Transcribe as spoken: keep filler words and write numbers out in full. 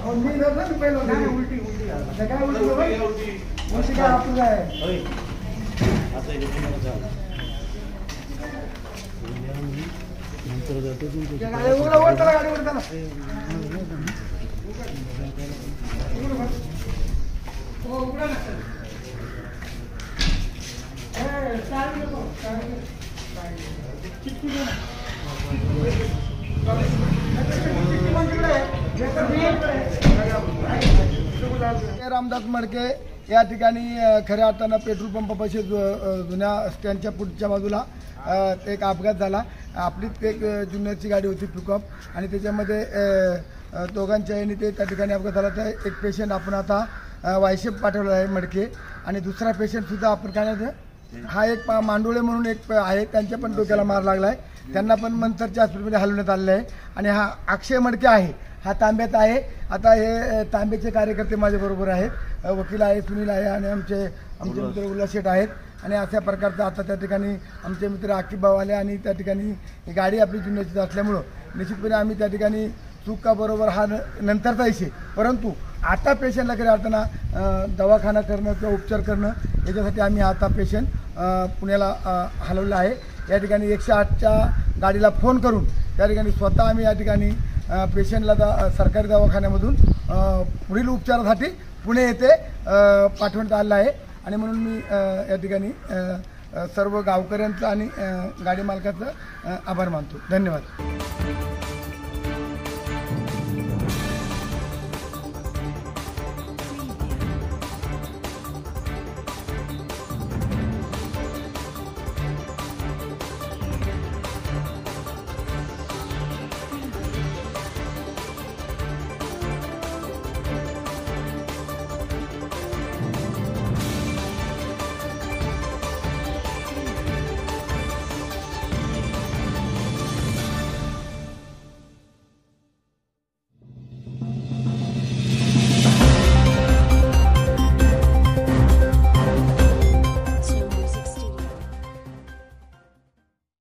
और मी धरलं मी पहिलं नाही उलटी उलटी झाला काय उलटी झालं उलटी काय आपलं काय होय आता हे तुम्हाला झालं नंतर जातो तू गाडी उघडा उघडा गाडी उघडा ना ओ उघडा ना ए चालू नको चालू चिट्टी दे ना रामदास मडके या ठिकाणी खऱ्या अर्थानं पेट्रोल पंपापाशी जुन्या स्टँडच्या पुढच्या बाजूला एक अपघात झाला। आपलीच एक जुन्याची गाडी होती पिकअप आणि त्याच्यामध्ये दोघांच्या यांनी ते त्या ठिकाणी अपघात झाला। तर एक पेशंट आपण आता वायशेप पाठवला आहे मडके आणि दुसरा पेशंटसुद्धा आपण काय हा एक मांडोळे म्हणून एक आहे त्यांच्या पण डोक्याला मार लागला आहे। त्यांना पण मंतरच्या हॉस्पिटलमध्ये हलवण्यात आलेलं आहे आणि हा अक्षय मडके आहे हा तांब्यात आहे। आता हे तांब्याचे कार्यकर्ते माझ्याबरोबर आहेत, वकील आहे सुनील आहे आणि आमचे आमचे मित्र उल्हास शेठ आहेत आणि अशा प्रकारचं आता त्या ठिकाणी आमचे मित्र आकिब भाऊ आले आणि त्या ठिकाणी ही गाडी आपली जुन्याची असल्यामुळं निश्चितपणे आम्ही त्या ठिकाणी चूक का बरोबर हा नंतरचा विषय, परंतु आता पेशंटला खऱ्या अर्थानं दवाखाना करणं किंवा उपचार करणं याच्यासाठी आम्ही आता पेशंट पुण्याला हलवलं आहे। या ठिकाणी एकशे आठच्या गाडीला फोन करून त्या ठिकाणी स्वतः आम्ही या ठिकाणी पेशंटला दा सरकारी दवाखान्यामधून पुढील उपचारासाठी पुणे येथे पाठवण्यात आलं आहे आणि म्हणून मी या ठिकाणी सर्व गावकऱ्यांचं आणि गाडी मालकाचं आभार मानतो। धन्यवाद।